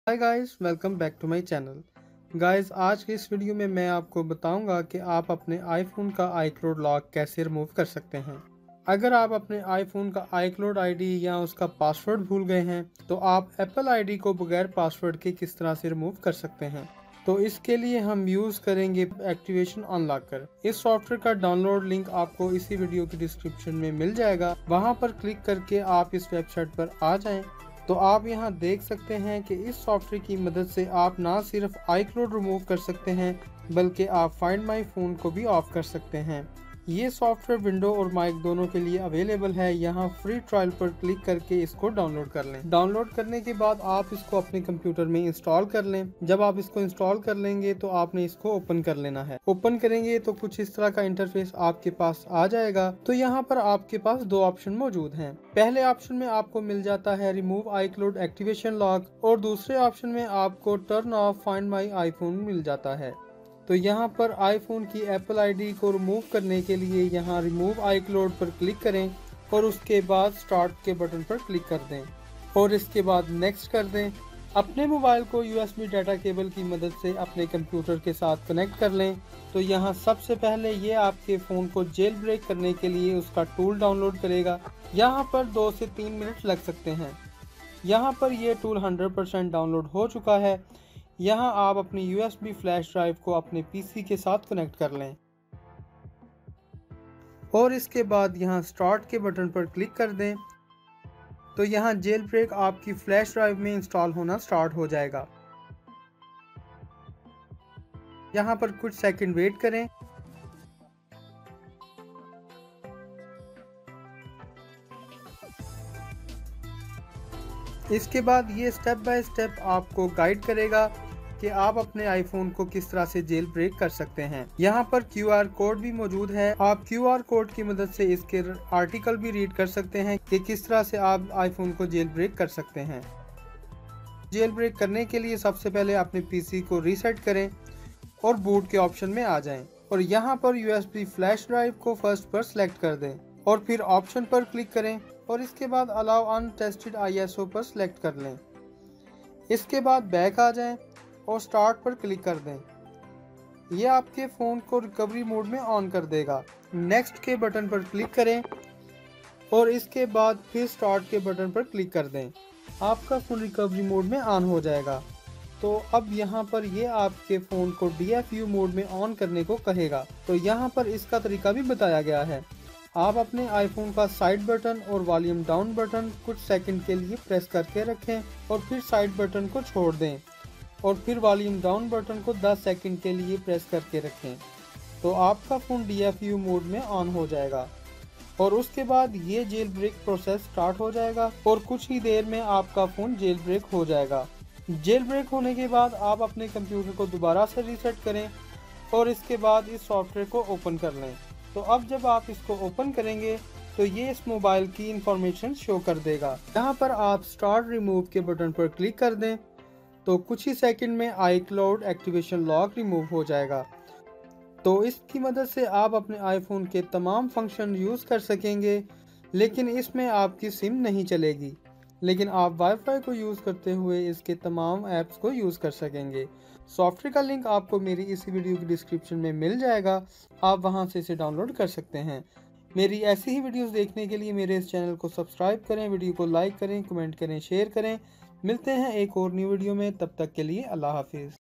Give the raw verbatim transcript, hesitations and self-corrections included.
Hi guys, welcome back to my channel. Guys, आज के इस वीडियो में मैं आपको बताऊंगा कि आप अपने आईफोन का आईक्लाउड लॉक कैसे रिमूव कर सकते हैं। अगर आप अपने आईफोन का आईक्लाउड आईडी या उसका पासवर्ड भूल गए हैं तो आप एप्पल आईडी को बगैर पासवर्ड के किस तरह से रिमूव कर सकते हैं। तो इसके लिए हम यूज़ करेंगे एक्टिवेशन अनलॉकर। इस सॉफ्टवेयर का डाउनलोड लिंक आपको इसी वीडियो की डिस्क्रिप्शन में मिल जाएगा। वहां पर क्लिक करके आप इस वेबसाइट पर आ जाएं। तो आप यहां देख सकते हैं कि इस सॉफ्टवेयर की मदद से आप ना सिर्फ आईक्लाउड रिमूव कर सकते हैं बल्कि आप फाइंड माई फ़ोन को भी ऑफ कर सकते हैं। ये सॉफ्टवेयर विंडो और माइक दोनों के लिए अवेलेबल है। यहाँ फ्री ट्रायल पर क्लिक करके इसको डाउनलोड कर लें। डाउनलोड करने के बाद आप इसको अपने कंप्यूटर में इंस्टॉल कर लें। जब आप इसको इंस्टॉल कर लेंगे तो आपने इसको ओपन कर लेना है। ओपन करेंगे तो कुछ इस तरह का इंटरफेस आपके पास आ जाएगा। तो यहाँ पर आपके पास दो ऑप्शन मौजूद हैं। पहले ऑप्शन में आपको मिल जाता है रिमूव आईक्लाउड एक्टिवेशन लॉक और दूसरे ऑप्शन में आपको turn off find my iPhone मिल जाता है। तो यहाँ पर आईफोन की एप्पल आईडी को रिमूव करने के लिए यहाँ रिमूव आईक्लाउड पर क्लिक करें और उसके बाद स्टार्ट के बटन पर क्लिक कर दें और इसके बाद नेक्स्ट कर दें। अपने मोबाइल को यूएसबी डाटा केबल की मदद से अपने कंप्यूटर के साथ कनेक्ट कर लें। तो यहाँ सबसे पहले ये आपके फ़ोन को जेल ब्रेक करने के लिए उसका टूल डाउनलोड करेगा। यहाँ पर दो से तीन मिनट लग सकते हैं। यहाँ पर ये टूल हंड्रेड परसेंट डाउनलोड हो चुका है। यहाँ आप अपनी यूएसबी फ्लैश ड्राइव को अपने पीसी के साथ कनेक्ट कर लें और इसके बाद यहाँ स्टार्ट के बटन पर क्लिक कर दें। तो यहाँ जेल ब्रेक आपकी फ्लैश ड्राइव में इंस्टॉल होना स्टार्ट हो जाएगा। यहाँ पर कुछ सेकंड वेट करें। इसके बाद ये स्टेप बाय स्टेप आपको गाइड करेगा कि आप अपने आईफोन को किस तरह से जेल ब्रेक कर सकते हैं। यहाँ पर क्यू आर कोड भी मौजूद है। आप क्यू आर कोड की मदद से इसके आर्टिकल भी रीड कर सकते हैं कि किस तरह से आप आईफोन को जेल ब्रेक कर सकते हैं। जेल ब्रेक करने के लिए सबसे पहले अपने पीसी को रीसेट करें और बूट के ऑप्शन में आ जाएं और यहाँ पर यूएसबी फ्लैश ड्राइव को फर्स्ट पर सिलेक्ट कर दें और फिर ऑप्शन पर क्लिक करें और इसके बाद अलाउ अनटेस्टेड आईएसओ पर सिलेक्ट कर लें। इसके बाद बैक आ जाएं और स्टार्ट पर क्लिक कर दें। यह आपके फ़ोन को रिकवरी मोड में ऑन कर देगा। नेक्स्ट के बटन पर क्लिक करें और इसके बाद फिर स्टार्ट के बटन पर क्लिक कर दें। आपका फ़ोन रिकवरी मोड में ऑन हो जाएगा। तो अब यहाँ पर ये आपके फ़ोन को डी एफ यू मोड में ऑन करने को कहेगा। तो यहाँ पर इसका तरीका भी बताया गया है। आप अपने आईफोन का साइड बटन और वॉल्यूम डाउन बटन कुछ सेकंड के लिए प्रेस करके रखें और फिर साइड बटन को छोड़ दें और फिर वॉल्यूम डाउन बटन को दस सेकंड के लिए प्रेस करके रखें। तो आपका phone D F U mode में ऑन हो जाएगा और उसके बाद ये जेल ब्रेक प्रोसेस स्टार्ट हो जाएगा और कुछ ही देर में आपका फ़ोन जेल ब्रेक हो जाएगा। जेल ब्रेक होने के बाद आप अपने कंप्यूटर को दोबारा से रीसेट करें और इसके बाद इस सॉफ्टवेयर को ओपन कर लें। तो अब जब आप इसको ओपन करेंगे तो ये इस मोबाइल की इंफॉर्मेशन शो कर देगा। यहाँ पर आप स्टार्ट रिमूव के बटन पर क्लिक कर दें तो कुछ ही सेकंड में आईक्लाउड एक्टिवेशन लॉक रिमूव हो जाएगा। तो इसकी मदद से आप अपने आईफोन के तमाम फंक्शन यूज़ कर सकेंगे, लेकिन इसमें आपकी सिम नहीं चलेगी, लेकिन आप वाईफाई को यूज़ करते हुए इसके तमाम ऐप्स को यूज़ कर सकेंगे। सॉफ्टवेयर का लिंक आपको मेरी इसी वीडियो की डिस्क्रिप्शन में मिल जाएगा। आप वहां से इसे डाउनलोड कर सकते हैं। मेरी ऐसी ही वीडियोस देखने के लिए मेरे इस चैनल को सब्सक्राइब करें, वीडियो को लाइक करें, कमेंट करें, शेयर करें। मिलते हैं एक और न्यू वीडियो में। तब तक के लिए अल्लाह हाफिज़।